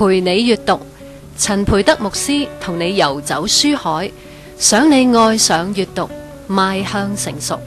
陪你閱讀，陳培德牧師同你遊走書海，想你愛上閱讀，邁向成熟。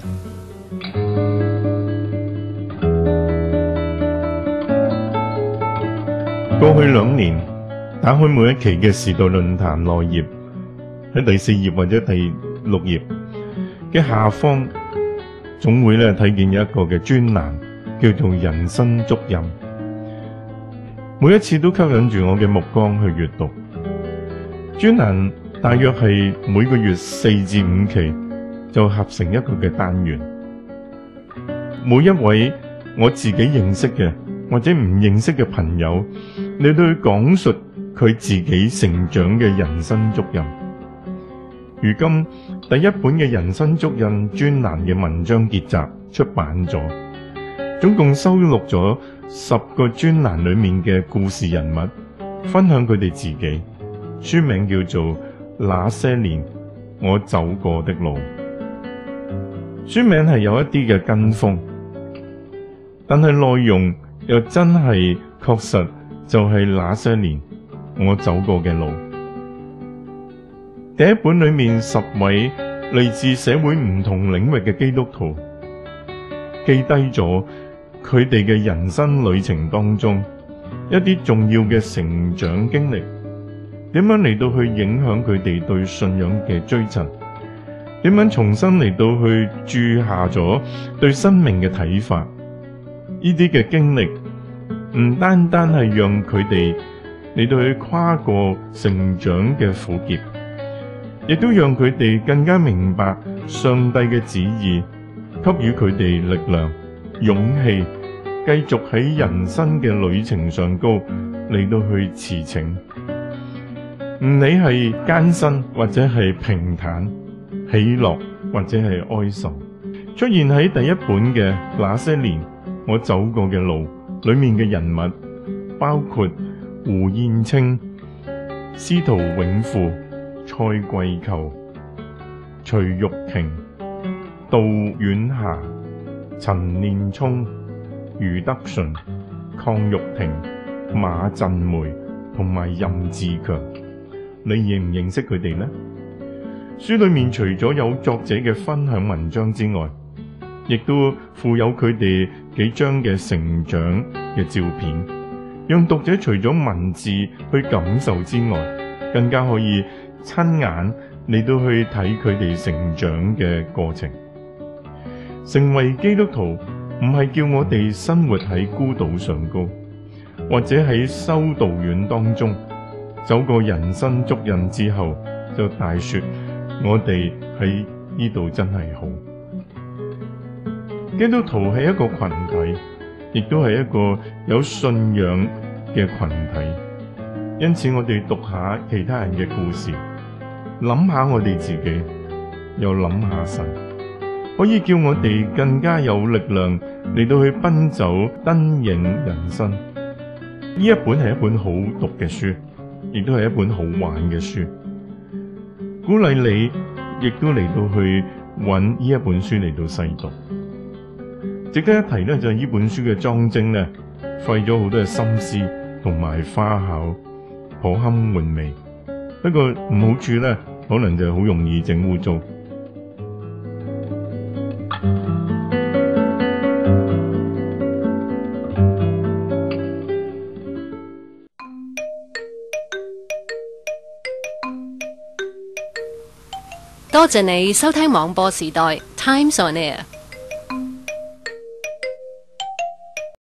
過去2年，打開每一期嘅時代論壇內頁，喺第4頁或者第6頁嘅下方，總會睇見有一個嘅專欄，叫做人生足印。每一次都吸引住我嘅目光去閱讀。專欄大約係每個月4至5期，就合成一個嘅單元。每一位我自己認識嘅或者唔認識嘅朋友，你都去講述佢自己成長嘅人生足印。如今第一本嘅人生足印專欄嘅文章結集出版咗，總共收錄咗10個專欄裏面嘅故事人物，分享佢哋自己。書名叫做《那些年我走過的路》。書名係有一啲嘅跟風，但係內容又真係確實就係那些年我走過嘅路。第一本裏面10位嚟自社會唔同領域嘅基督徒，記低咗佢哋嘅人生旅程當中一啲重要嘅成長經歷，點樣嚟到去影響佢哋對信仰嘅追尋，點樣重新嚟到去注下咗對生命嘅睇法。呢啲嘅經歷唔單單係讓佢哋嚟到去跨過成長嘅苦澀，亦都讓佢哋更加明白上帝嘅旨意，給予佢哋力量、勇氣，繼續喺人生嘅旅程上高嚟到去馳騁。唔理係艱辛或者係平坦，喜樂或者係哀愁，出現喺第一本嘅那些年我走過嘅路裏面嘅人物，包括胡燕青、司徒永富、蔡桂球、徐玉婷、杜婉霞、陳念聰、余德順、鄺玉婷、馬振梅同埋任志強。你認唔認識佢哋呢？書裏面除咗有作者嘅分享文章之外，亦都附有佢哋幾張嘅成長嘅照片，讓讀者除咗文字去感受之外，更加可以親眼嚟到去睇佢哋成長嘅過程。成為基督徒唔係叫我哋生活喺孤島上高，或者喺修道院當中走過人生足印之後，就大說我哋喺呢度真係好。基督徒係一個群體，亦都係一個有信仰嘅群體。因此我哋讀下其他人嘅故事，諗下我哋自己，又諗下神，可以叫我哋更加有力量嚟到去奔走燈影人生。呢一本係一本好讀嘅書，亦都係一本好玩嘅書，鼓勵你亦都嚟到去揾呢一本書嚟到細讀。值得一提呢，就係呢本書嘅裝幀呢，費咗好多嘅心思同埋花巧，頗堪玩味。不過唔好處呢，可能就好容易整污糟。 多謝你收聽網播時代 Times on Air。